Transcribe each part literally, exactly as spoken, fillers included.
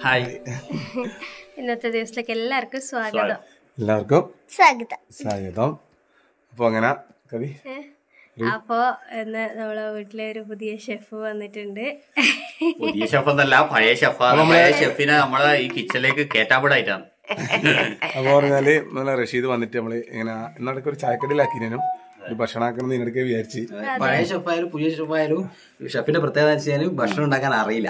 Hi. ഇന്നത്തെ ദിവസത്തിലേക്ക് എല്ലാവർക്കും സ്വാഗതം. എല്ലാവർക്കും സ്വാഗതം സ്വാഗതം. അപ്പൊ അങ്ങനെ കവി അപ്പൊ ഇന്ന് നമ്മളെ വീട്ടിലെ ഒരു പുതിയ ഷെഫ് വന്നിട്ടുണ്ട്. പുതിയ ഷെഫ് എന്നല്ല, പഴയ ഷെഫാണ്. പഴയ ഷെഫിനെ നമ്മളെ ഈ കിച്ചണിലേക്ക് കേറ്റാപ്പെടായിട്ടാണ്. അപ്പൊ പറഞ്ഞാല് നമ്മളെ റഷീദ് വന്നിട്ട് നമ്മള് ഇങ്ങനെ ഇന്നടക്ക് ഒരു ചായക്കടയിലാക്കിനും ഒരു ഭക്ഷണമാക്കണം നിന്നടക്ക് വിചാരിച്ച്. പഴയ ഷെഫായാലും പുതിയ ഷെഫായാലും ഷെഫിന്റെ പ്രത്യേകത വെച്ചാൽ ഭക്ഷണം ഉണ്ടാക്കാൻ അറിയില്ല.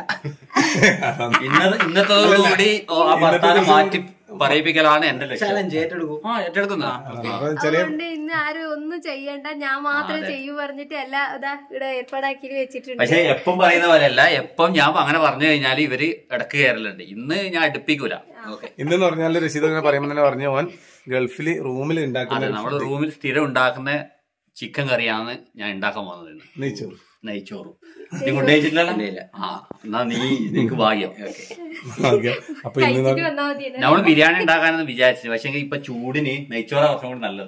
ഇന്നത്തോടുകൂടി ആ ഭർത്താവിനെ മാറ്റി പറയിപ്പിക്കലാണ് എന്റെ ചാലഞ്ച് ഏറ്റെടുക്കും. ആ ഏറ്റെടുക്കുന്ന അതുകൊണ്ട് ഇന്ന് ആരും ഒന്നും ചെയ്യണ്ട, ഞാൻ മാത്രമേ ചെയ്യൂ പറഞ്ഞിട്ട് എല്ലാ ഇതാ ഇവിടെ ഏർപ്പാടാക്കി വെച്ചിട്ടുണ്ട്. പക്ഷെ എപ്പം പറയുന്ന പോലെയല്ല, എപ്പം ഞാൻ അങ്ങനെ പറഞ്ഞു കഴിഞ്ഞാൽ ഇവര് ഇടക്ക് കയറലുണ്ട്. ഇന്ന് ഞാൻ അടുപ്പിക്കൂല. ഇന്നെന്ന് പറഞ്ഞാല് റഷീദ് അങ്ങനെ പറയുമ്പോൾ തന്നെ പറഞ്ഞു, ഓൻ ഗൾഫില് റൂമിൽ ഉണ്ടാക്കുന്ന നമ്മുടെ റൂമിൽ സ്ഥിരം ഉണ്ടാക്കുന്ന ചിക്കൻ കറിയാണ് ഞാൻ ഉണ്ടാക്കാൻ പോകുന്നത്. നെയ്ച്ചോറ് നെയ്ച്ചോറും നീ കൊണ്ടുപോയിട്ടില്ല. ആ എന്നാ നീ നിനക്ക് ഭാഗ്യം. അപ്പൊ ഇന്ന് നമ്മള് ബിരിയാണി ഉണ്ടാക്കാനെന്ന് വിചാരിച്ചു, പക്ഷെ ഇപ്പൊ ചൂടിന് നെയ്ച്ചോറ കുറച്ചും കൂടി നല്ലത്.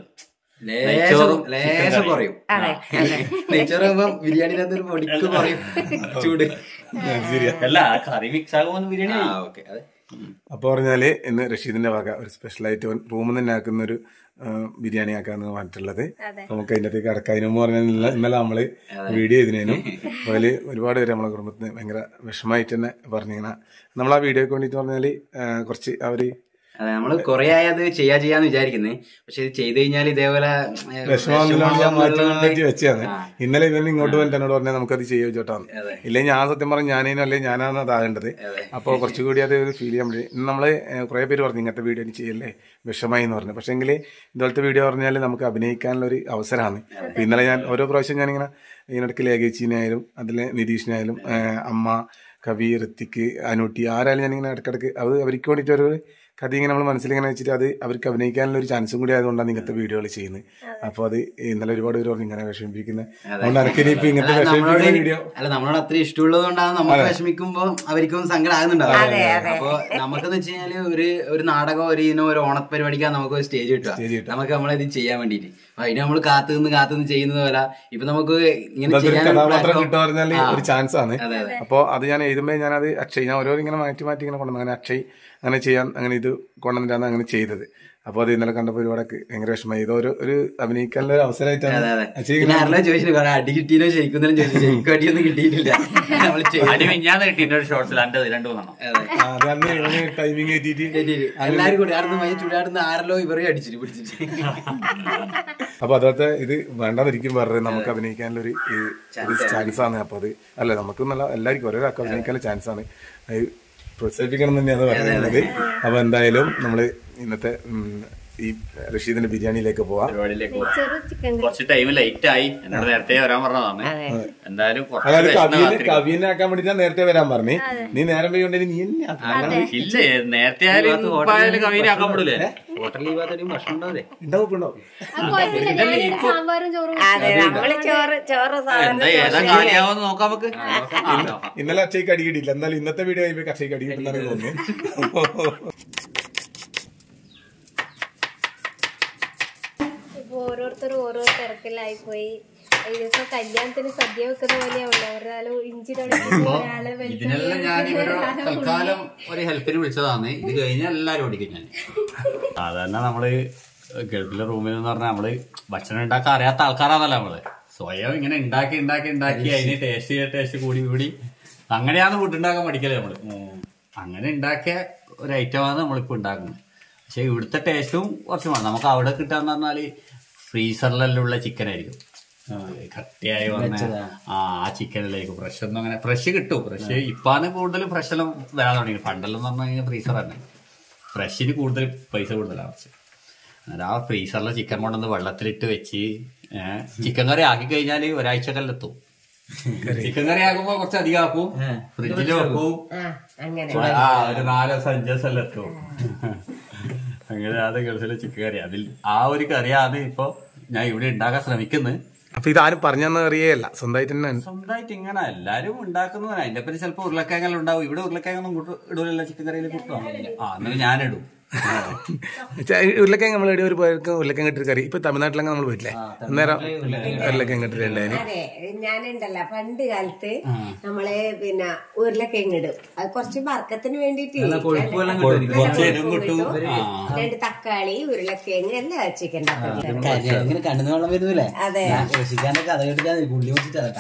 ലേശം കുറയും. നെയ്ച്ചോറാകുമ്പോ ബിരിയാണിനകത്ത് ഒരു പൊടിക്ക് കുറയും ചൂട്. അല്ല കറി മിക്സ് ആകുമ്പോ ബിരിയാണി. അപ്പൊ പറഞ്ഞാല് ഇന്ന് റഷീദിന്റെ വക ഒരു സ്പെഷ്യലായിട്ട് റൂമിൽ നിന്ന് ആക്കുന്ന ഒരു ബിരിയാണി ആക്കാന്ന് പറഞ്ഞിട്ടുള്ളത്. നമുക്ക് അതിന്റെ അകത്തേക്ക് അടക്കാനും പറഞ്ഞാൽ ഇന്നലെ നമ്മള് വീഡിയോ ചെയ്തിനേനും അതില് ഒരുപാട് പേര് നമ്മളെ കുടുംബത്തിന് ഭയങ്കര വിഷമമായിട്ട് തന്നെ പറഞ്ഞിങ്ങനെ നമ്മൾ ആ വീഡിയോക്ക് വേണ്ടിട്ട് പറഞ്ഞാല് കുറച്ച് അവര് അതെ നമ്മള് കൊറേ ആയി അത് ചെയ്യാ ചെയ്യാന്ന് വിചാരിക്കുന്നേ. പക്ഷെ ഇത് ചെയ്ത് കഴിഞ്ഞാൽ ഇതേപോലെ മാറ്റി വെച്ചാണ്. ഇന്നലെ ഇവന് ഇങ്ങോട്ട് വന്നിട്ട് എന്നോട് പറഞ്ഞാൽ നമുക്കത് ചെയ്യാൻ ചോട്ടാന്ന്. ഇല്ലെങ്കിൽ ഞാൻ സത്യം പറഞ്ഞ ഞാനേനും അല്ലെങ്കിൽ ഞാനാണ് അതാകേണ്ടത്. അപ്പൊ കുറച്ചുകൂടി അത് ഫീൽ ചെയ്യാൻ വേണ്ടി ഇന്ന് നമ്മള് കുറെ പേര് പറഞ്ഞു ഇങ്ങനത്തെ വീഡിയോ ചെയ്യല്ലേ വിഷമായി എന്ന് പറഞ്ഞു. പക്ഷെ എങ്കിൽ ഇതുപോലത്തെ വീഡിയോ പറഞ്ഞാൽ നമുക്ക് അഭിനയിക്കാനുള്ള ഒരു അവസരമാണ്. ഇന്നലെ ഞാൻ ഓരോ പ്രാവശ്യം ഞാനിങ്ങനെ ഇതിനിടയ്ക്ക് ലേഖേച്ചിനായാലും അതിലെ നിതീഷിനായാലും അമ്മ, കവി, ഋത്തിക്ക്, അനൂട്ടി ആരായാലും ഞാനിങ്ങനെ ഇടയ്ക്കിടയ്ക്ക് അത് അവർക്ക് വേണ്ടിയിട്ട് ഒരു കഥ ഇങ്ങനെ നമ്മൾ മനസ്സിലിങ്ങനെ വെച്ചിട്ട് അത് അവർക്ക് അഭിനയിക്കാനുള്ള ഒരു ചാൻസും കൂടി ആയതുകൊണ്ടാണ് ഇങ്ങനത്തെ വീഡിയോകൾ ചെയ്യുന്നത്. അപ്പൊ അത് ഇന്നലെ ഒരുപാട് പേര് പറഞ്ഞു ഇങ്ങനെ വിഷമിപ്പിക്കുന്നത്. അതുകൊണ്ട് അനക്കിനി ഇപ്പൊ ഇങ്ങനത്തെ വിഷമിപ്പിക്കുന്ന വീഡിയോ അല്ല നമ്മളോട് അത്ര ഇഷ്ടമുള്ളത് കൊണ്ടാണ് നമ്മൾ വിഷമിക്കുമ്പോ അവർക്കും സങ്കടം ആകുന്നുണ്ടാവും. അപ്പൊ നമുക്കെന്ന് വെച്ച് കഴിഞ്ഞാല് ഒരു ഒരു നാടകം ഒരു ഇതിനോ ഒരു ഓണപരിപാടിക്കാൻ നമുക്ക് ഒരു സ്റ്റേജ് കിട്ടുക. നമുക്ക് നമ്മളിത് ചെയ്യാൻ വേണ്ടിട്ട് അതിന് നമ്മൾ കാത്തുനിന്ന് കാത്തുനിന്ന് ചെയ്യുന്നത് പോലെ ഇപ്പൊ നമുക്ക് ഇങ്ങനെ കഥാപാത്രം കിട്ടുക പറഞ്ഞാൽ ഒരു ചാൻസ് ആണ്. അപ്പൊ അത് ഞാൻ എഴുതുമ്പോ ഞാനത് അക്ഷയ് ഞാൻ ഓരോ ഇങ്ങനെ മാറ്റി മാറ്റി ഇങ്ങനെ കൊണ്ടുവന്നു. അങ്ങനെ അക്ഷയ് അങ്ങനെ ചെയ്യാൻ അങ്ങനെ ഇത് കൊണ്ടുവന്നിട്ടാണ് അങ്ങനെ ചെയ്തത്. അപ്പൊ അത് ഇന്നലെ കണ്ടപ്പോ ഒരുപാട് ഭയങ്കര വിഷമമായി. ഇത് ഒരു ഒരു അഭിനയിക്കാനുള്ള ഒരു അവസരമായിട്ടാണ്. ചോദിച്ചിട്ട് അടി കിട്ടിയോ ശരിക്കും ശരിക്കും അടിയൊന്നും കിട്ടിയിട്ടില്ല. ടൈമിങ് എല്ലാരും കൂടി ആർന്ന് ചൂടാടുന്ന ആരല്ലോ ഇവരെ അടിച്ചിട്ട് പിടിച്ചിട്ട്. അപ്പൊ അതത്തെ ഇത് വേണ്ടാതിരിക്കും പറഞ്ഞത് നമുക്ക് അഭിനയിക്കാനുള്ള ഒരു ചാൻസ് ആണ്. അപ്പൊ അത് അല്ല നമുക്ക് നല്ല എല്ലാവർക്കും ഓരോരാൾക്ക് അഭിനയിക്കാനുള്ള ചാൻസ് ആണ്. അത് പ്രോത്സാഹിപ്പിക്കണം തന്നെയാണ് പറയുന്നത്. അപ്പൊ എന്തായാലും നമ്മള് ഇന്നത്തെ ഈ റഷീദിന്റെ ബിരിയാണിയിലേക്ക് പോവാം. കുറച്ച് ടൈം ലേറ്റ് ആയി, എന്നോട് നേരത്തെ വരാൻ പറഞ്ഞതാണ്. എന്തായാലും കവിനെ ആക്കാൻ വേണ്ടിട്ടാ നേരത്തെ വരാൻ പറഞ്ഞു. നീ നേരം പോയി നീ ഇല്ല നേരത്തെ ആയാലും കവിനെ ആക്കാൻ പറ്റൂലേ. ഹോട്ടലിൽ പോകാത്തതിനും ഭക്ഷണം ഉണ്ടാവില്ലേ? നോക്കാം നമുക്ക്. ഇന്നലെ അക്ഷയ്ക്ക് അടി കിട്ടിയില്ല, എന്നാലും ഇന്നത്തെ വീഡിയോ കഴിയുമ്പോ അക്ഷയ്ക്ക് അടി കിട്ടുന്നതാണ് തോന്നുന്നു. ഇപ്പൊ ഓരോരുത്തരും ഓരോ തിരക്കിലായി പോയി. ഇതിപ്പോ കല്യാണത്തിന് സദ്യ വെക്കുന്ന പോലെയാവുള്ളൂ. ഒരാള് ഇഞ്ചി ഇതിനെല്ലാം ഞാൻ തൽക്കാലം ഒരു ഹെൽപ്പിന് വിളിച്ചതാണ്. ഇത് കഴിഞ്ഞാൽ എല്ലാരും ഓടിക്കും ഞാൻ. സാധാരണ നമ്മള് ഗൾഫിലെ റൂമിൽ എന്ന് പറഞ്ഞാൽ നമ്മള് ഭക്ഷണം ഉണ്ടാക്കാൻ അറിയാത്ത ആൾക്കാരാണല്ലോ നമ്മള്. സ്വയം ഇങ്ങനെ ഉണ്ടാക്കി ഉണ്ടാക്കി ഉണ്ടാക്കി അതിന് ടേസ്റ്റ് ചെയ്ത ടേസ്റ്റ് കൂടി കൂടി അങ്ങനെയാണ് ഫുഡ് ഉണ്ടാക്കാൻ പഠിക്കല് നമ്മള്. അങ്ങനെ ഉണ്ടാക്കിയ ഒരു ഐറ്റമാണ് നമ്മളിപ്പോ ഉണ്ടാക്കുന്നത്. പക്ഷെ ഇവിടുത്തെ ടേസ്റ്റും കുറച്ച് വേണം. നമുക്ക് അവിടെ കിട്ടാന്ന് പറഞ്ഞാല് ഫ്രീസറിലെല്ലാം ഉള്ള ചിക്കൻ ആയിരിക്കും, കട്ടിയായി വന്ന ആ ആ ചിക്കനിലായിരിക്കും. ഫ്രഷ് ഒന്നും അങ്ങനെ ഫ്രഷ് കിട്ടും. ഫ്രഷ് ഇപ്പാണ് കൂടുതൽ ഫ്രഷ് എല്ലാം വരാൻ തുടങ്ങി. പണ്ടെല്ലാം എന്ന് പറഞ്ഞു കഴിഞ്ഞാൽ ഫ്രീസർ തന്നെ. ഫ്രഷിന് കൂടുതൽ പൈസ കൂടുതലാണ് കുറച്ച്. അന്നേരം ആ ഫ്രീസറിലെ ചിക്കൻ കൊണ്ടുവന്ന് വെള്ളത്തിലിട്ട് വെച്ച് ചിക്കൻ കറി ആക്കി കഴിഞ്ഞാൽ ഒരാഴ്ചക്കെല്ലാം എത്തും. ചിക്കൻ കറി ആക്കുമ്പോ കുറച്ച് അധികം ആക്കും, ഫ്രിഡ്ജിൽ വെക്കും. ആ ഒരു നാല് ദിവസം അഞ്ച് ദിവസം എല്ലാം എത്തും. അങ്ങനെ അത് ഗൾഫിലെ ചിക്കൻ കറി. അതിൽ ആ ഒരു കറിയാണ് ഇപ്പൊ ഞാൻ ഇവിടെ ഉണ്ടാക്കാൻ ശ്രമിക്കുന്നത്. അപ്പൊ ഇതാരും പറഞ്ഞെന്ന് അറിയേല്ല, സ്വന്തമായിട്ട് തന്നെ സ്വന്തമായിട്ട് ഇങ്ങനെ എല്ലാരും ഉണ്ടാക്കുന്നതാണ്. അതിന്റെ പറ്റി ചിലപ്പോ ഉരുളക്കിഴങ്ങെല്ലാം ഉണ്ടാവും. ഇവിടെ ഉരുളക്കിഴങ്ങൊന്നും ഇടൂലല്ല ചിക്കൻ കറിയിൽ കൂട്ടുക. ആ എന്നാലും ഞാനിടും. ഉരുളക്കിഴങ്ങ് നമ്മൾ എവിടെ ഒരു പേർക്ക് ഉരുളക്കിഴങ്ങ് ഇട്ടൊരു കറി ഇപ്പൊ തമിഴ്നാട്ടിലൊക്കെ നമ്മൾ പോയിട്ടില്ലേ അന്നേരം ഉരുളക്കിഴങ്ങ് ഇട്ടിട്ടുണ്ടായിരുന്നു. അതെ ഞാനുണ്ടല്ലോ പണ്ട് കാലത്ത് നമ്മള് പിന്നെ ഉരുളക്കിഴങ്ങ് ഇടും. അത് കുറച്ച് വർക്കത്തിന് വേണ്ടിട്ട് രണ്ട് തക്കാളി ഉരുളക്കിഴങ്ങ് എല്ലാം ചിക്കൻ കണ്ണു വെള്ളം വരുന്നില്ലേ? അതെ രക്ഷിക്കാനൊക്കെ കഥ കേട്ടിട്ട് ഉള്ളി വെച്ചിട്ടാ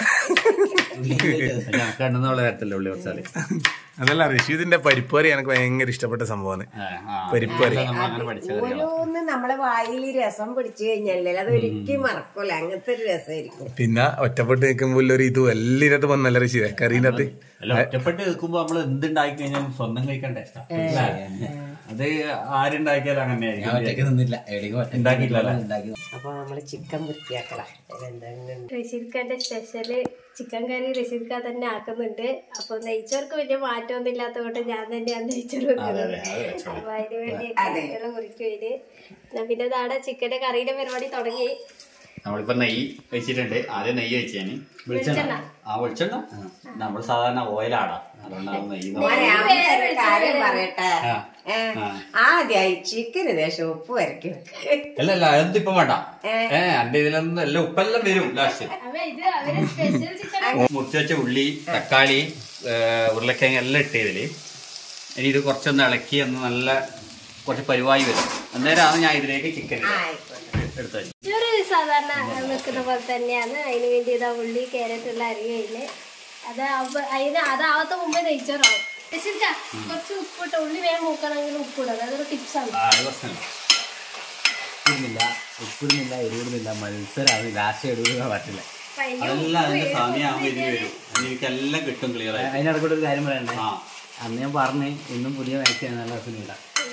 കണ്ണെന്നുള്ള കാര്യത്തില്ല ഉള്ളി വെച്ചാല്. അതല്ല റഷീദിന്റെ പരിപ്പ് കറി എനിക്ക് ഭയങ്കര ഇഷ്ടപ്പെട്ട സംഭവമാണ്. പരിപ്പ് കറി ഓരോന്ന് നമ്മളെ വായിൽ രസം പിടിച്ചു കഴിഞ്ഞാലേ അത് ഒരിക്കലും മറക്കൂല. അങ്ങനത്തെ ഒരു രസമായിരിക്കും. പിന്നെ ഒറ്റപ്പെട്ട് നിൽക്കുമ്പോൾ ഒരു ഇത് എല്ലാത്തിനകത്ത് വന്നല്ല റഷീദ് കറീൻ്റെ അകത്ത്. അല്ല ഒറ്റപ്പെട്ട് നിൽക്കുമ്പോ നമ്മള് എന്തുണ്ടാക്കി കഴിഞ്ഞാൽ സ്വന്തം കഴിക്കാൻ ടേസ്റ്റാ. അത് ആരുണ്ടാക്കിയാലും അങ്ങനെയായിരിക്കും. ഉണ്ടാക്കിയില്ല. അപ്പൊ നമ്മള് ചിക്കൻ വൃത്തിയാക്കണം. റഷീദ് ഖാന്റെ special chicken curry Rashid Khan തന്നെ ആക്കുന്നുണ്ട്. അപ്പൊ നെയ്ച്ചോർക്ക് വലിയ മാറ്റമൊന്നും ഇല്ലാത്തതുകൊണ്ട് ഞാൻ തന്നെയാണ് നെയ്ച്ചോറ് വെക്കുന്നത്. അപ്പൊ അതിന് വേണ്ടി കുറിക്കുവേന് പിന്നെ നാടെ ചിക്കന്റെ കറിയുടെ പരിപാടി തുടങ്ങി. നമ്മളിപ്പോ നെയ്യ് വെച്ചിട്ടുണ്ട്. ആദ്യം നെയ്യ് വെച്ചാണ്. ആ വെളിച്ചെണ്ണ നമ്മൾ സാധാരണ ഓയിലാടാ. അതുകൊണ്ടാണ് നെയ്യ്. കാര്യം പറയട്ടെ, ആദ്യമായി ചിക്കന് ദേശം ഉപ്പ് വരയ്ക്കും. അല്ല അല്ല അതൊന്നും ഇപ്പൊ വേണ്ട. ഏഹ് എന്റെ ഇതിലൊന്നും എല്ലാം ഉപ്പെല്ലാം വരും ലാസ്റ്റ്. മുറിച്ച് വെച്ച ഉള്ളി തക്കാളി ഉരുളക്കിഴങ്ങ് എല്ലാം ഇട്ട് ഇതില്. ഇനി ഇത് കുറച്ചൊന്ന് ഇളക്കി ഒന്ന് നല്ല കുറച്ച് പരിവായി വരും. അന്നേരമാണ് ഞാൻ ഇതിലേക്ക് ചിക്കൻ എടുത്തത്. ചോറ് സാധാരണ വെക്കുന്ന പോലെ തന്നെയാണ്. അതിന് വേണ്ടി ഇതാ ഉള്ളി ക്യാരറ്റുള്ള അരികയില് അത് അതിന് അതാവത്ത മുമ്പേ നെയ്ച്ചോറാവും. കുറച്ച് ഉപ്പിട്ട് ഉള്ളി വേഗം മൂക്കണമെങ്കിൽ ഉപ്പിടും. അതൊരു ടിപ്സാണ്. ഉപ്പിടുന്നില്ല ഉപ്പിടുന്നില്ല എരിവിടുന്നില്ല മത്സരമാണ്. ലാസ്റ്റ് എരിവിടാൻ പറ്റില്ല. അതെല്ലാം അതിന്റെ സമയമാകുമ്പോ ഇതിന് വരും. എനിക്കെല്ലാം കിട്ടും ക്ലിയർ ആയി. അതിനിടക്കൂടെ ഒരു കാര്യം പറയണ്ടേ? അന്ന് ഞാൻ പറഞ്ഞ് ഇന്നും പുതിയ വാക്സിൻ നല്ല രസമില്ല.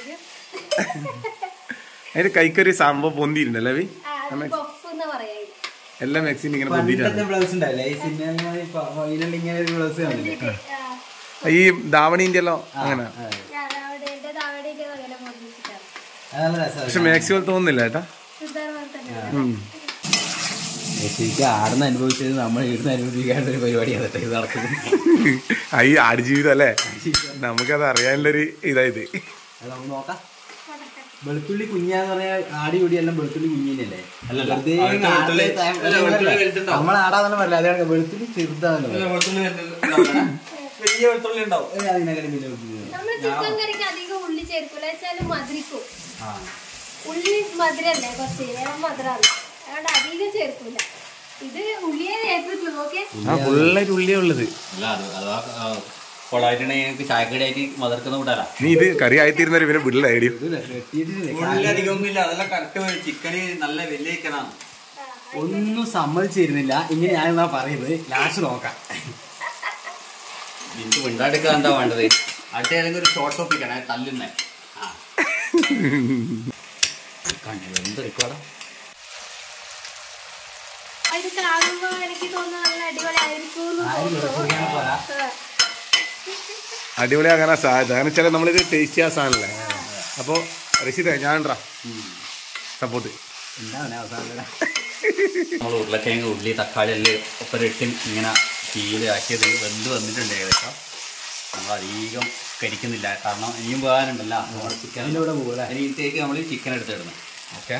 അതിന് കൈക്കൊരു സംഭവം പൊന്തിയിട്ടുണ്ടല്ലേ എല്ലാം മാക്സിമം ഇങ്ങനെ പൊന്തിയിട്ടാണ്. ബ്ലൗസ് ഉണ്ടല്ലേ ഈ സിനിമ ഇങ്ങനെ ഒരു ബ്ലൗസ് കാണില്ലേ? ഈ ധാവണീന്റെ എല്ലാം അങ്ങനെ. പക്ഷെ മാക്സിമം തോന്നുന്നില്ല ഏട്ടാ. ശരിക്കും ആടുന്ന് അനുഭവിച്ചത് നമ്മൾ ഇടുന്ന് അനുഭവിക്കാനുള്ള ഒരു പരിപാടിയാണ് ഇത് നടക്കുന്നത്. ഈ ആടുജീവിതം അല്ലേ, നമുക്കത് അറിയാനുള്ളൊരു ഇതായത്. നമുക്ക് നോക്കാം. വെളുത്തുള്ളി കുഞ്ഞാന്ന് പറഞ്ഞാൽ ആടി കൂടി എല്ലാം വെളുത്തുള്ളി കുഞ്ഞിനല്ലേ? നമ്മളെ ആടാന്നല്ല പറയില്ല. അതാണ് വെളുത്തുള്ളി ചെറുതാണല്ലോ. വലിയ വെളുത്തുള്ളി ഉണ്ടാവും. അതിനകത്ത് പിന്നെ ചിക്കൻ കറിക്ക് അധികം ഉള്ളി ചേർക്കൂല. വെച്ചാലും മധുരിക്കും. ഉള്ളി മധുരല്ലേ, കുറച്ച് ഏറെ മധുരമാണ്. അതുകൊണ്ട് അധികം ചേർക്കൂല. ഇത് ഉള്ളിയെ ചേർത്തിട്ടുള്ളൂ. ഓക്കെ ഫുള്ളായിട്ട് ഉള്ളിയേ ഉള്ളത്. കൊളായിട്ടുണ്ടെങ്കിൽ ചായക്കടിയായിട്ട് മദർക്കുന്ന കൂട്ടാല. നീ ഇത് കറി ആയിത്തീരുന്ന പിന്നെ വീട്ടിലെ ഐഡിയ ഉള്ളിലധികമൊന്നുമില്ല. അതെല്ലാം കറക്റ്റ് ചിക്കന് നല്ല വലിയ ചിക്കനാണ്. ഒന്നും സമ്മതിച്ചിരുന്നില്ല. ഇങ്ങനെ ഞാനെന്നാ പറയുന്നത്. ലാസ്റ്റ് നോക്കാം. എനിക്ക് മിണ്ടാടുക്കാൻ എന്താ വേണ്ടത്? അടുത്ത ഏതെങ്കിലും ഒരു ഷോർട്ട് ടോപ്പിക്കാണ് തല്ലുന്നേ. എന്തെടുക്കാടാ ഇത് കാണുമ്പോ എനിക്ക് തോന്നുന്നു നല്ല അടിപൊളിയായിരിക്കും. അടിപൊളിയാകാനാ സാധ്യത. കാരണം വെച്ചാൽ നമ്മളിത് ടേസ്റ്റ് ചെയ്യാൻ സാധനമല്ലേ. അപ്പോൾ റഷീദേ ഞാനുണ്ടാ സപ്പോർട്ട്. നമ്മൾ ഉരുളക്കിഴങ്ങ് ഉള്ളി തക്കാളി എല്ലാം ഒപ്പം ഇട്ട് ഇങ്ങനെ തീയിലാക്കിയത് വെന്ത് വന്നിട്ടുണ്ട് ഏകദേശം. നമ്മൾ അധികം കരിക്കുന്നില്ല, കാരണം ഇനിയും പോകാനുണ്ടല്ലോ. നമ്മൾ ചിക്കനിലൂടെ പോകില്ല. ഇതിലേക്ക് നമ്മൾ ചിക്കൻ എടുത്തിടുന്നത്. ഓക്കെ,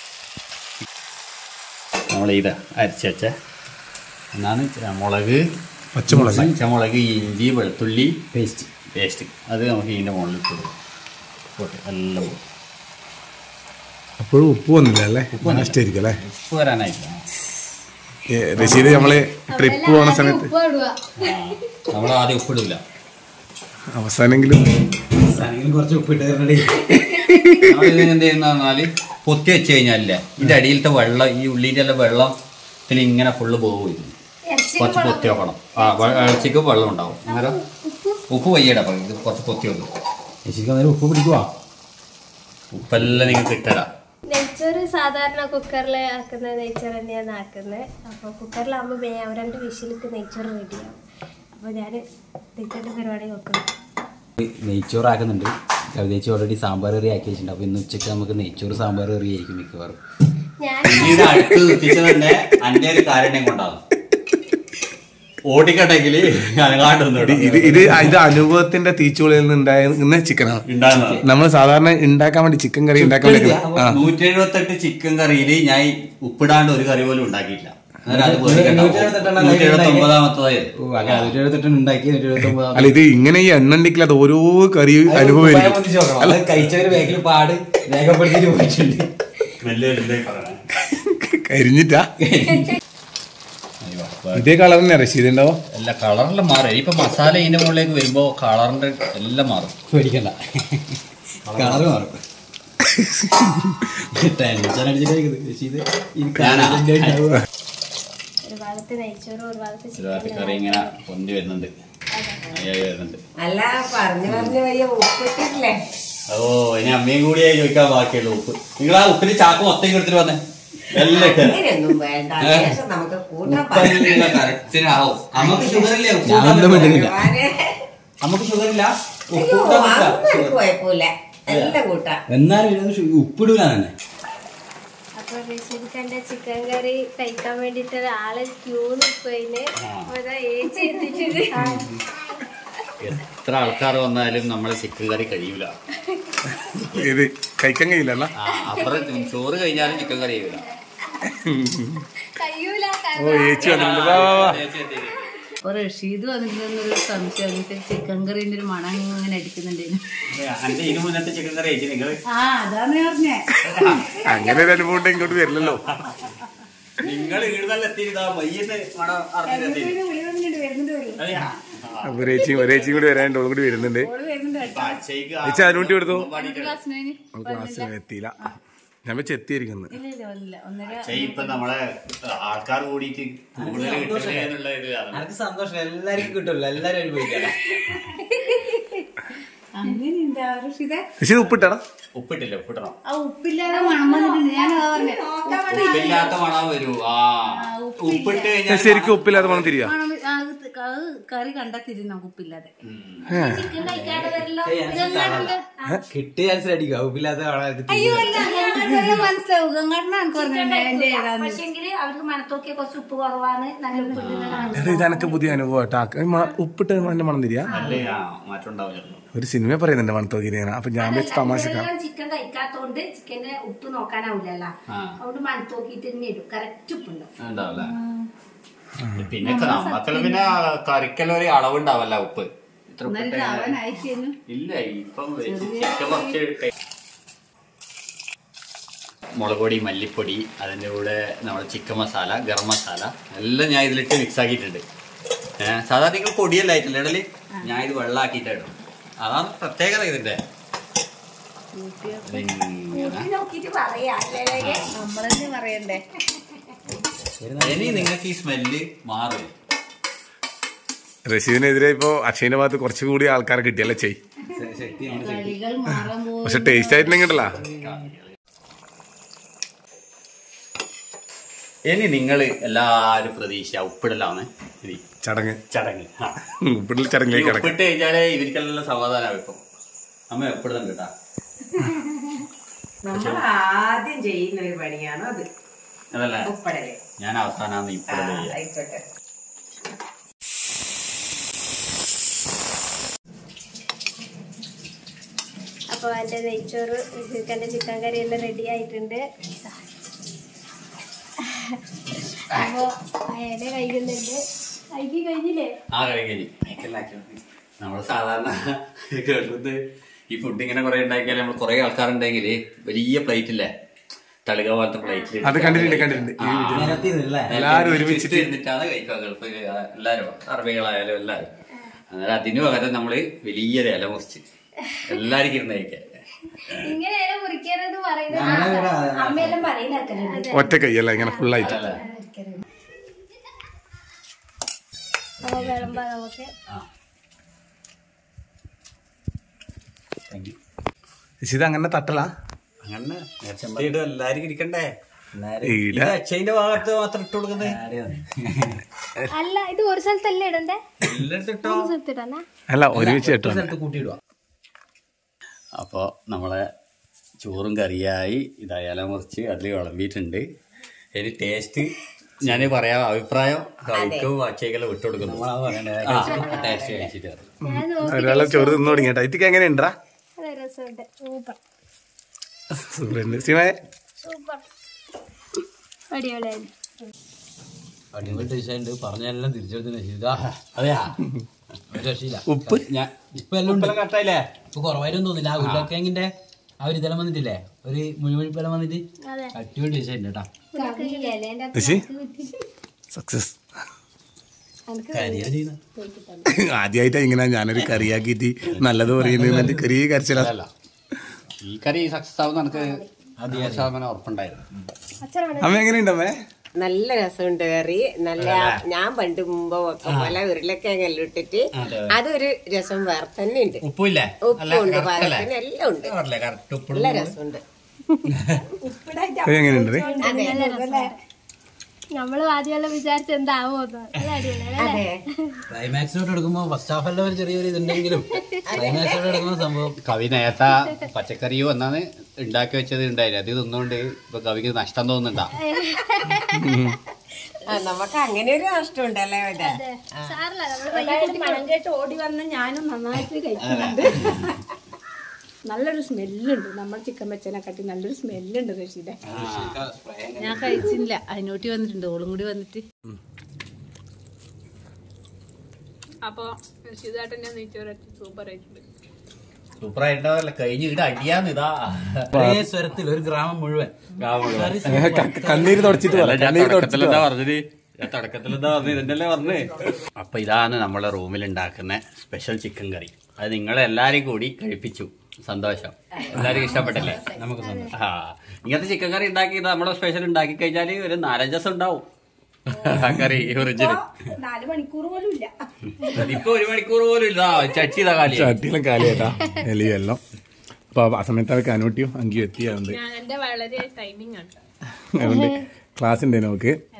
നമ്മൾ ഇത് അരച്ച് വെച്ച എന്നാണ് മുളക് പച്ചമുളക് പച്ചമുളക് ഇഞ്ചി വെളുത്തുള്ളി പേസ്റ്റ് പേസ്റ്റ് അത് നമുക്ക് ഇതിൻ്റെ മുകളിൽ ഇട്ട് പോട്ടെ. എല്ലാം പോകും. അപ്പോഴും ഉപ്പ് വന്നില്ല അല്ലേ? ഉപ്പ് നഷ്ടമായിരിക്കും അല്ലേ? ഉപ്പ് വരാനായിട്ടില്ല. റഷീദ് നമ്മള് ട്രിപ്പ് പോകുന്ന സമയത്ത് നമ്മൾ ആദ്യം ഉപ്പിടില്ല. അവസാനെങ്കിലും കുറച്ച് ഉപ്പിട്ട് തരണേ. എന്ത് ചെയ്യുന്നാല് പൊത്തി വെച്ച് കഴിഞ്ഞാലേ ഇതിന്റെ അടിയിലത്തെ വെള്ളം ഈ ഉള്ളിന്റെ എല്ലാം വെള്ളത്തിൽ ഇങ്ങനെ ഫുള്ള് പോകും. കുറച്ച് പൊത്തി വെക്കണം. ആ ഇറച്ചിക്ക് വെള്ളം ഉണ്ടാവും. അന്നേരം ഉപ്പ് വയ്യടാ പറയും. ഇത് കുറച്ച് പൊത്തി വെക്കും. ശരിക്കും അന്നേരം ഉപ്പ് പിടിക്കുവാ. ഉപ്പെല്ലാം നിങ്ങൾക്ക് കിട്ടടാ. നെയ്ച്ചോറ് സാധാരണ കുക്കറിൽ ആക്കുന്ന നെയ്ച്ചോറ് തന്നെയാണ് ആക്കുന്നത്. അപ്പോൾ കുക്കറിലാകുമ്പോൾ വേഗം രണ്ട് വിഷിലേക്ക് നെയ്ച്ചോറ് റെഡിയാവും. അപ്പോൾ ഞാൻ നെയ്ച്ചോറിൻ്റെ പരിപാടി നോക്കുന്നു. നെയ്ച്ചോറാക്കുന്നുണ്ട്. കവിതേച്ചി ഓൾറെഡി സാമ്പാർ കറി ആക്കി വെച്ചിട്ടുണ്ട്. അപ്പോൾ ഇന്ന് ഉച്ചയ്ക്ക് നമുക്ക് നെയ്ച്ചോറ് സാമ്പാർ കറി ആയിരിക്കും മിക്കവാറും. പിന്നീട് അടുത്ത് എത്തിച്ചത് തന്നെ എൻ്റെ ഒരു കാര്യം കൊണ്ടാകും. ഓടിക്കട്ടെങ്കിൽ ഇത് ഇത് ഇത് അനുഭവത്തിന്റെ തീച്ചുളിയിൽ നിന്ന് ഉണ്ടായിരുന്ന ചിക്കനാണ്. നമ്മൾ സാധാരണ ഉണ്ടാക്കാൻ വേണ്ടി ചിക്കൻ കറി ഉണ്ടാക്കാൻ വേണ്ടി നൂറ്റി എഴുപത്തെട്ട് ചിക്കൻ കറിയിൽ ഞാൻ ഉപ്പിടാണ്ട് ഒരു കറി പോലും ഉണ്ടാക്കിയില്ല. അല്ല ഇത് ഇങ്ങനെ ഈ എണ്ണ ഉണ്ടെങ്കിൽ അത് ഓരോ കറി അനുഭവം കഴിച്ചവര് ബാക്കിൽ പാട് രേഖപ്പെടുത്തിട്ട് പോയിട്ടുണ്ട്. കരിഞ്ഞിട്ടാ ഇതേ കളർ തന്നെ റഷീദ് ഉണ്ടാവോ? അല്ല കളറെല്ലാം മാറും. ഇപ്പൊ മസാല ഇതിന്റെ മുകളിലേക്ക് വരുമ്പോ കളറിന്റെ എല്ലാം മാറും. പേടിക്കണ്ട, കളറ് മാറും. ടെൻഷൻ അടിച്ചിട്ട് കറി ഇങ്ങനെ പൊന്തി വരുന്നുണ്ട്. അല്ല പറഞ്ഞു പറഞ്ഞു വയ്യ ഉപ്പിട്ടില്ലേ? ഓ ഇനി അമ്മയും കൂടിയായി ചോദിക്കാൻ ബാക്കിയുള്ളൂ ഉപ്പ്. നിങ്ങൾ ആ ഉപ്പിന് ചാക്ക് മൊത്തം എടുത്തിട്ട് വന്നേ. അങ്ങനെയൊന്നും വേണ്ട, നമുക്ക് കൂട്ടാൻ കറക്റ്റിനാവും. നമുക്ക് ഷുഗറില്ല, നമുക്ക് ഷുഗറില്ല, കുഴപ്പമില്ല, എല്ലാം കൂട്ടാം. എന്നാലും ഉപ്പിടൂല തന്നെ. അപ്പൊ റഷീദ്ഖാന്റെ ചിക്കൻ കറി കഴിക്കാൻ വേണ്ടിട്ട് ഒരാള് ക്യൂ നിൽക്കുവതിന് ഏച്ചി എത്തിച്ചിട്ട് എത്ര ആൾക്കാർ വന്നാലും നമ്മള് ചിക്കൻ കറി കഴിയൂല. ഇത് കഴിക്കാൻ കഴിയില്ല. അപ്പുറം ചോറ് കഴിഞ്ഞാലും ചിക്കൻ കറി കഴിയൂല. ഓ ഏച്ചി അപ്പൊ റഷീദ് വന്നിട്ടുണ്ടെന്നൊരു സംശയം. ചിക്കൻ കറിന്റെ ഒരു മണം ഇങ്ങനെ അടിക്കുന്നുണ്ടായിരുന്നു. ഇതിനു മുന്നത്തെ ചിക്കൻ കറി കഴിച്ചു നിങ്ങള്? ആ അതാണ് പറഞ്ഞേ. അങ്ങനെ ഒരു അനുഭവം ഇങ്ങോട്ട് വരില്ലല്ലോ. നിങ്ങൾ ഒരേച്ചി ഒരേച്ചിയും കൂടി വരാനുണ്ട്, ഓളും കൂടി വരുന്നുണ്ട്. ചേച്ചി അതിനൂട്ടി കൊടുത്തു. ക്ലാസ്സിൽ എത്തിയില്ല, ഞാൻ വെച്ച് എത്തിയിരിക്കുന്നത്. ഇപ്പൊ നമ്മളെ ആൾക്കാർ കൂടിയിട്ട് കൂടുതൽ കിട്ടുന്നുള്ള സന്തോഷം എല്ലാവർക്കും കിട്ടുമല്ലോ, എല്ലാരും അനുഭവിക്കാം. അങ്ങനെയുണ്ട് റഷീദ. റഷീദ് ഉപ്പിട്ടാ? ഉപ്പിട്ടില്ല, ഉപ്പിട്ടണം. ആ ഉപ്പില്ലാതെ മണം വന്നിട്ടുണ്ട്. ഞാൻ ഉപ്പില്ലാത്ത മണം വരൂ. ആ ഉപ്പിട്ട് കഴിഞ്ഞാൽ ശരിക്കും ഉപ്പില്ലാതെ മണം തിരിയാ? കറി കണ്ടാ തിരി നമുക്ക് ഉപ്പില്ലാതെ. കിട്ടിയ അടിക്കുക ഉപ്പില്ലാത്ത മനസ്സിലാവും. ഗംഗാട്ടനാണ് പറഞ്ഞത്. പക്ഷെങ്കില് അവർക്ക് മണത്തോക്കിയ കുറച്ച് ഉപ്പ് കുറവാണ്, നല്ല ഉപ്പ്. ഇത് എനക്ക് പുതിയ അനുഭവം. ഉപ്പിട്ട് എന്റെ മണം തിരിയാ? മാറ്റം ഉണ്ടാവില്ല. ഒരു സിനിമ പറയുന്നുണ്ട് മണത്തോക്കി. അപ്പൊ ഞാൻ വെച്ച് തമാശക്കാം. ചിക്കൻ കഴിക്കാത്തോണ്ട് ചിക്കന് ഉപ്പ് നോക്കാനാവില്ലല്ലോ, അതുകൊണ്ട് മണത്തോക്കിട്ട് തന്നെ ഇടും. കറക്റ്റ് ഉപ്പുണ്ടാവും. പിന്നെ നമുക്കെല്ലാം പിന്നെ കറിക്കെല്ലാം അളവുണ്ടാവല്ല ഉപ്പ്. ഇത്ര ഇല്ല. ഇപ്പം കുറച്ച് മുളക് പൊടി, മല്ലിപ്പൊടി, അതിൻ്റെ കൂടെ നമ്മുടെ ചിക്കൻ മസാല, ഗരം മസാല എല്ലാം ഞാൻ ഇതിലിട്ട് മിക്സ് ആക്കിയിട്ടുണ്ട്. ഏഹ് സാധാരണ നിങ്ങൾ പൊടിയല്ല ആയിട്ടില്ല ഇടല്, ഞാൻ ഇത് വെള്ളമാക്കിയിട്ടാണ്. അതാണ് പ്രത്യേകത ഇതിന്റെ. നമ്മളെന്നെ പറയണ്ടേ. ഇനി നിങ്ങൾക്ക് ഈ സ്മെല്ല് മാറും. റഷീദിനെതിരെ ഇപ്പൊ അക്ഷയന്റെ ഭാഗത്ത് കുറച്ചുകൂടി ആൾക്കാരെ കിട്ടിയല്ലേ ചെയ്. പക്ഷെ ടേസ്റ്റ് ആയിട്ടുണ്ടെങ്കിലല്ല. ഇനി നിങ്ങൾ എല്ലാരും പ്രതീക്ഷ ഉപ്പിടലാണ് ചടങ്ങ്. ചടങ്ങ് ഉപ്പിടൽ ചടങ്ങിലേക്ക് ഉപ്പിട്ട് കഴിഞ്ഞാലേ ഇവർക്കെല്ലാം സമാധാനമാവും. ഇപ്പം അമ്മ ഉപ്പിടുന്നുണ്ട് കേട്ടാ. നമ്മൾ ആദ്യം ചെയ്യുന്ന ഒരു പണിയാണ് അത്. അതല്ലേ ഉപ്പിടല്. ഞാൻ അവസാനം ഇപ്പിടല് ചെയ്യാം. ആയിക്കോട്ടെ. അപ്പൊ എന്റെ നെയ്ച്ചോറ്, എന്റെ ചിക്കൻ കറി എല്ലാം റെഡി ആയിട്ടുണ്ട്. അപ്പൊ അയാളെ കഴിക്കുന്നുണ്ട്. കഴിക്കി കഴിഞ്ഞില്ലേ? ആ കഴിഞ്ഞു. നമ്മള് സാധാരണ കേട്ടത് ഈ ഫുഡ് ഇങ്ങനെ കുറെ ഉണ്ടാക്കിയാൽ നമ്മൾ കുറെ ആൾക്കാരുണ്ടെങ്കിൽ വലിയ പ്ലേറ്റ് ഇല്ലേ, തളിക പോലത്തെ പ്ലേറ്റിൽ അത് കണ്ടിട്ടുണ്ട് കണ്ടിട്ടുണ്ട് എല്ലാരും ഒരുമിച്ചിട്ട് ഇരുന്നിട്ടാണ് കഴിക്കുക. ഗൾഫ് എല്ലാരും അറബികളായാലും എല്ലാരും. അന്നേരം അതിന് പകരം നമ്മള് വലിയൊരു ഇല മുറിച്ച് എല്ലാവർക്കും ഇരുന്ന് കഴിക്കാൻ. ഇങ്ങനെ ഇല മുറിക്കരുത് പറയുന്നത് അമ്മയെല്ലാം പറയുന്നത് ഒറ്റ കൈയല്ല, ഇങ്ങനെ ഫുള്ളായിട്ട്. അപ്പൊ വിളമ്പാ നമുക്ക്. ഇത് അങ്ങനെ തട്ടല അങ്ങനെ എല്ലാരും ഇരിക്കണ്ടേ. അച്ഛന്റെ ഭാഗത്ത് മാത്രം ഇട്ട് കൊടുക്കണ്ടേ? അല്ല, ഇത് ഒരു സ്ഥലത്തല്ലേ ഇടണ്ടേ? അല്ല ഒരുമിച്ച് ഇട്ടോ. അപ്പൊ നമ്മളെ ചോറും കറിയായി ഇതായാലും മുറിച്ച് അതിൽ വിളമ്പിയിട്ടുണ്ട്. ഇനി ടേസ്റ്റ് ഞാൻ പറയാം അഭിപ്രായം കവിക്കും വാച്ചയ്ക്കെല്ലാം വിട്ടുകൊടുക്കുന്നു. ടേസ്റ്റ് കഴിച്ചിട്ട് ഒരാളെ ചോറ് തിന്നു തുടങ്ങിയ ഇത്തിക്ക് എങ്ങനെ ഉണ്ടാ സൂപ്പർ സിമേ അടിപൊളി ടേസ്റ്റ് ഉണ്ട്. പറഞ്ഞെല്ലാം തിരിച്ചെടുത്ത് അതെയാ രക്ഷയില്ല. ഉപ്പ് ഞാൻ ഇപ്പൊ എല്ലാം ഉണ്ട് കട്ടായില്ലേ? ഇപ്പൊ കുറവായിട്ടൊന്നും തോന്നില്ല. ആ ഉരുളക്കിഴങ്ങിന്റെ ആ ഒരു ഇതെല്ലാം വന്നിട്ടില്ലേ, ഒരു മുഴുവഴിപ്പെല്ലാം വന്നിട്ട് അടിപൊളി ടേസ്റ്റ് ഉണ്ട് കേട്ടാ. സക്സസ്. കരിയാ ചെയ്യുന്ന ആദ്യമായിട്ടാ ഇങ്ങനെ ഞാനൊരു കറിയാക്കിയിട്ട് നല്ലത് പറയുന്നത് കറി കരച്ചില്ല. ഈ കറി സക്സസ് ആവുന്ന എനിക്ക് അധികം ശതമാനം ഉറപ്പുണ്ടായിരുന്നു. അമ്മ എങ്ങനെയുണ്ടമ്മേ? നല്ല രസമുണ്ട് കറി. നല്ല ഞാൻ പണ്ട് മുമ്പ് പോലെ ഉരുളക്കിഴങ്ങെല്ലാം ഇട്ടിട്ട് അതൊരു രസം വേറെ തന്നെ ഉണ്ട്. ഉപ്പില്ലേ? ഉപ്പുണ്ട്, പാകത്തിന് എല്ലാം ഉണ്ട്. നല്ല രസമുണ്ട്. എങ്ങനെയുണ്ട്? നമ്മള് ആദ്യമെല്ലാം വിചാരിച്ച എന്താവോ ക്ലൈമാക്സിലോട്ട് എടുക്കുമ്പോ ഫസ്റ്റ് ഹാഫ് എല്ലാം ഒരു ചെറിയൊരു ഇതുണ്ടെങ്കിലും ക്ലൈമാക്സിലോട്ട് എടുക്കുമ്പോ സംഭവം കവി നേരത്തെ പച്ചക്കറിയോ എന്നാണ് ഉണ്ടാക്കി വെച്ചത് ഉണ്ടായില്ല. അത് തിന്നുകൊണ്ട് ഇപ്പൊ കവിക്ക് നഷ്ടം തോന്നുന്നുണ്ടാ. നമുക്ക് അങ്ങനെ ഒരു നഷ്ടം ഉണ്ടല്ലേ? മണം കേട്ട് ഓടി വന്ന ഞാനും നന്നായിട്ട് കഴിക്കുന്നുണ്ട്. നല്ലൊരു സ്മെല്ലുണ്ട്. നമ്മൾ ചിക്കൻ വെച്ചതിനെക്കാട്ടി നല്ലൊരു സ്മെല്ലുണ്ട് റഷീദെ. ഞാൻ കഴിച്ചില്ല, അതിനോട്ടി വന്നിട്ടുണ്ട്, ഓളും കൂടി വന്നിട്ട്. അപ്പൊ റഷീദാട്ടന്റെ നെയ്ച്ചോറ് സൂപ്പർ ആയിട്ടുണ്ട്. സൂപ്പർ ആയിട്ടല്ല കഴിഞ്ഞ് ഇവിടെ അടിയാന്ന് ഇതാ ഒരേ സ്വരത്തിൽ ഒരു ഗ്രാമം മുഴുവൻ കണ്ണീര് തുടച്ചിട്ട് തുടക്കത്തിലെന്താ പറഞ്ഞത് ഞാൻ തുടക്കത്തിലെന്താ പറഞ്ഞത് ഇതന്നെയല്ലേ പറഞ്ഞേ. അപ്പൊ ഇതാണ് നമ്മളെ റൂമിൽ ഉണ്ടാക്കുന്ന സ്പെഷ്യൽ ചിക്കൻ കറി. അത് നിങ്ങളെല്ലാരും കൂടി കഴിപ്പിച്ചു. സന്തോഷം. എല്ലാവർക്കും ഇഷ്ടപ്പെട്ടല്ലേ? നമുക്ക് സന്തോഷം. ആ ഇങ്ങനത്തെ ചിക്കൻ കറി ഉണ്ടാക്കി നമ്മളെ സ്പെഷ്യൽ ഉണ്ടാക്കി കഴിഞ്ഞാല് ഒരു നാലഞ്ച് ദിവസം ഉണ്ടാവും കറി. ഒറിജിനൽ നാല് മണിക്കൂർ പോലും ഇല്ല. ഇപ്പൊ ഒരു മണിക്കൂർ പോലും ഇല്ല. ചട്ടി കാലി ചട്ടിയിലും കാലിയാട്ടാ എലിയെല്ലാം. അപ്പൊ ആ സമയത്ത് അവർക്ക് അനുവട്ടിയും അങ്കിയും എത്തിയാവുണ്ട്. വളരെ ടൈമിംഗ് ആണ്. അതുകൊണ്ട് ക്ലാസ് ഉണ്ട് നമുക്ക്.